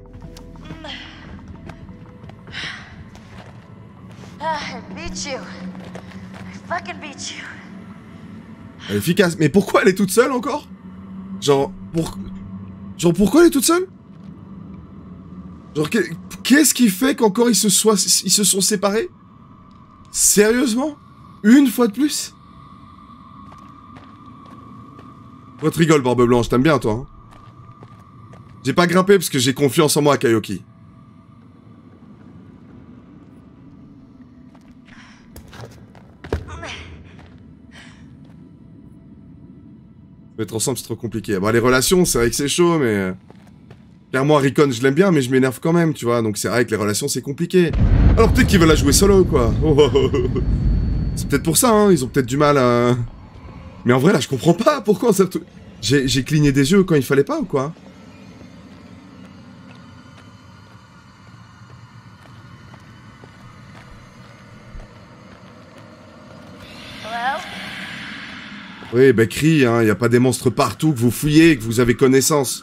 Elle est efficace. Mais pourquoi elle est toute seule encore? Genre, pour... Genre, pourquoi elle est toute seule? Genre, qu'est-ce qui fait qu'encore ils se soient... ils se sont séparés? Sérieusement? Une fois de plus? Toi, tu rigoles, Barbe Blanche. T'aimes bien, toi, hein? J'ai pas grimpé parce que j'ai confiance en moi, Kaioki. Mettre ensemble, c'est trop compliqué. Bon, les relations, c'est vrai que c'est chaud, mais... Car moi, Rikon, je l'aime bien, mais je m'énerve quand même, tu vois. Donc c'est vrai que les relations, c'est compliqué. Alors peut-être qu'ils veulent la jouer solo, quoi. C'est peut-être pour ça, hein. Ils ont peut-être du mal à... Mais en vrai, là, je comprends pas. Pourquoi ça... J'ai cligné des yeux quand il fallait pas, ou quoi? Oui, bah crie, hein, y a pas des monstres partout que vous fouillez, que vous avez connaissance.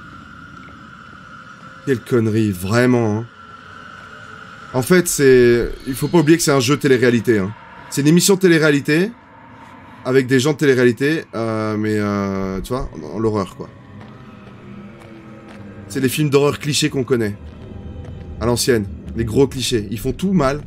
Quelle connerie, vraiment, hein. En fait, c'est... Il faut pas oublier que c'est un jeu télé-réalité, hein. C'est une émission télé-réalité, avec des gens de télé-réalité, euh, mais, euh, tu vois, dans l'horreur, quoi. C'est les films d'horreur clichés qu'on connaît. À l'ancienne, les gros clichés. Ils font tout mal.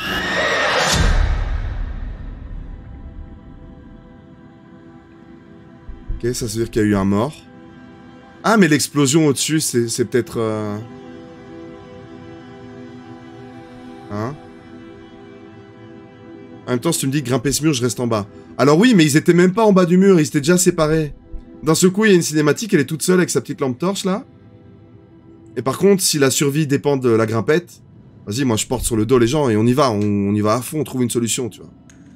Ok, ça veut dire qu'il y a eu un mort. Ah, mais l'explosion au-dessus, c'est peut-être... Euh... Hein? En même temps, si tu me dis grimper ce mur, je reste en bas. Alors oui, mais ils étaient même pas en bas du mur, ils étaient déjà séparés. D'un seul coup, il y a une cinématique, elle est toute seule avec sa petite lampe torche, là. Et par contre, si la survie dépend de la grimpette, vas-y, moi je porte sur le dos les gens et on y va, on, on y va à fond, on trouve une solution, tu vois.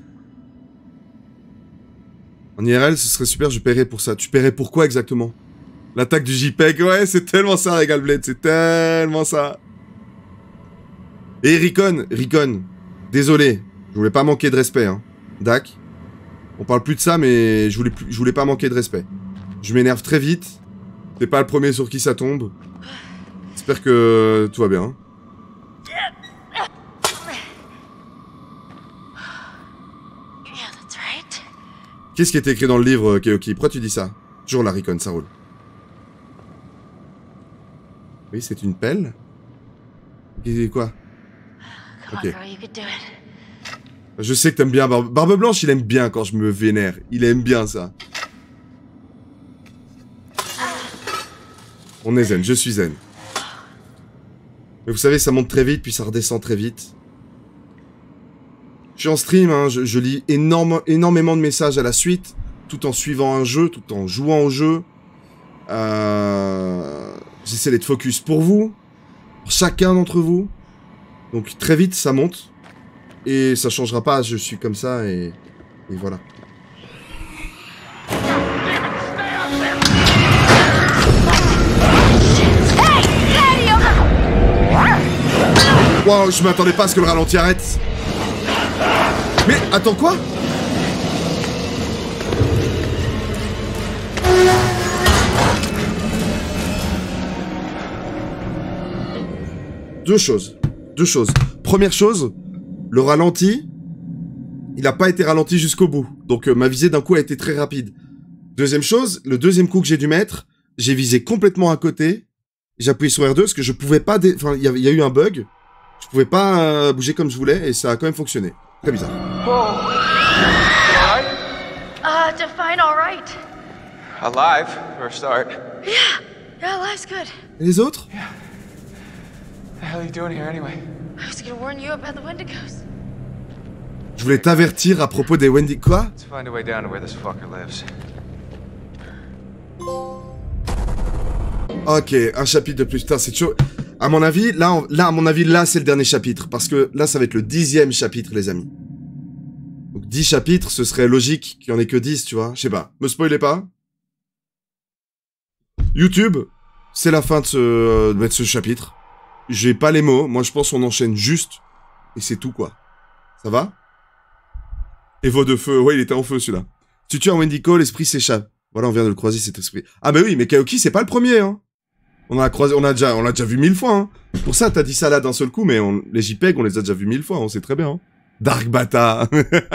En I R L, ce serait super, je paierais pour ça. Tu paierais pour quoi exactement? L'attaque du JPEG, ouais, c'est tellement ça, Regalblade, c'est tellement ça. Et Ricon, Ricon, désolé, je voulais pas manquer de respect, hein. Dac. On parle plus de ça, mais je voulais, plus, je voulais pas manquer de respect. Je m'énerve très vite. T'es pas le premier sur qui ça tombe. J'espère que tout va bien. Yeah, that's right. Qu'est-ce qui était écrit dans le livre, Keoki? Pourquoi tu dis ça? Toujours la Ricon, ça roule. Oui, c'est une pelle. Et quoi? Come Ok. on, girl, you could do it. Je sais que t'aimes bien Barbe... Barbe Blanche, il aime bien quand je me vénère. Il aime bien ça. On est zen, je suis zen. Mais vous savez, ça monte très vite, puis ça redescend très vite. Je suis en stream, hein, je, je lis énorme, énormément de messages à la suite, tout en suivant un jeu, tout en jouant au jeu. Euh... J'essaie d'être focus pour vous, pour chacun d'entre vous. Donc très vite, ça monte. Et ça changera pas, je suis comme ça, et, et voilà. Wow, je m'attendais pas à ce que le ralenti arrête. Mais attends, quoi? Deux choses. Deux choses. Première chose, le ralenti, il n'a pas été ralenti jusqu'au bout. Donc euh, ma visée d'un coup a été très rapide. Deuxième chose, le deuxième coup que j'ai dû mettre, j'ai visé complètement à côté. J'ai appuyé sur R deux parce que je pouvais pas... Dé... Enfin, il y, y a eu un bug. Je pouvais pas euh, bouger comme je voulais et ça a quand même fonctionné. Très bizarre. Uh, define all right. Alive, for a start. Yeah, yeah, life's good. Et les autres? What the hell are you doing here anyway? I was gonna warn you about the Wendigos. Je voulais t'avertir à propos des Wendy... Quoi? Let's find a way down to where this fucker lives. Ok, un chapitre de plus. Putain, c'est chaud. À mon avis, là, on... là, à mon avis, là, c'est le dernier chapitre. Parce que là, ça va être le dixième chapitre, les amis. Donc, dix chapitres, ce serait logique qu'il n'y en ait que dix, tu vois. Je sais pas. Me spoilez pas. YouTube, c'est la fin de ce, de ce chapitre. J'ai pas les mots. Moi, je pense qu'on enchaîne juste. Et c'est tout, quoi. Ça va? Et vos de feu. Ouais, il était en feu, celui-là. Tu tues un Wendigo, l'esprit s'échappe. Voilà, on vient de le croiser, cet esprit. Ah bah oui, mais Kaoki, c'est pas le premier, hein. On a croisé, on a déjà, on l'a déjà vu mille fois, hein. Pour ça, t'as dit ça là d'un seul coup, mais on, les JPEG, on les a déjà vus mille fois, on sait très bien, hein. Dark Bata.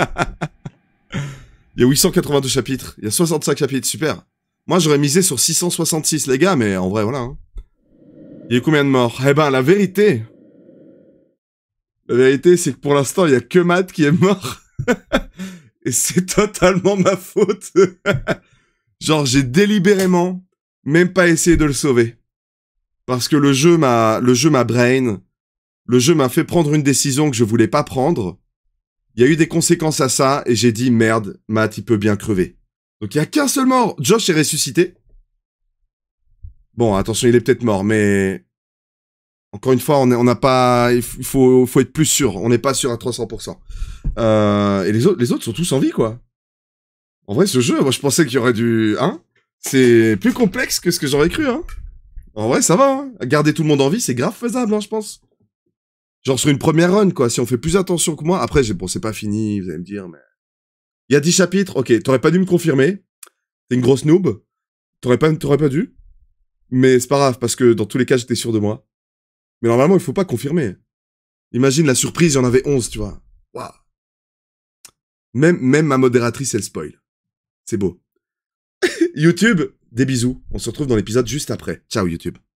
Il y a huit cent quatre-vingt-deux chapitres. Il y a soixante-cinq chapitres, super. Moi, j'aurais misé sur six cent soixante-six, les gars, mais en vrai, voilà, hein. Il y a combien de morts? Eh ben, la vérité... La vérité, c'est que pour l'instant, il y a que Matt qui est mort. Et c'est totalement ma faute. Genre, j'ai délibérément même pas essayé de le sauver. Parce que le jeu m'a, le jeu m'a brain. Le jeu m'a fait prendre une décision que je voulais pas prendre. Il y a eu des conséquences à ça et j'ai dit merde, Matt, il peut bien crever. Donc il y a qu'un seul mort. Josh est ressuscité. Bon, attention, il est peut-être mort, mais encore une fois, on n'a pas, il faut, faut être plus sûr. On n'est pas sûr à trois cents pour cent. Euh, et les autres, les autres sont tous en vie, quoi. En vrai, ce jeu, moi, je pensais qu'il y aurait du, hein. C'est plus complexe que ce que j'aurais cru, hein. En vrai, ça va, hein. Garder tout le monde en vie, c'est grave faisable, hein, je pense. Genre sur une première run, quoi. Si on fait plus attention que moi. Après, j'ai, bon, c'est pas fini, vous allez me dire, mais... Il y a dix chapitres, ok. T'aurais pas dû me confirmer. T'es une grosse noob. T'aurais pas, t'aurais pas dû. Mais c'est pas grave, parce que dans tous les cas, j'étais sûr de moi. Mais normalement, il faut pas confirmer. Imagine la surprise, il y en avait onze, tu vois. Waouh. Même, même ma modératrice, elle spoil. C'est beau. YouTube, des bisous. On se retrouve dans l'épisode juste après. Ciao, YouTube.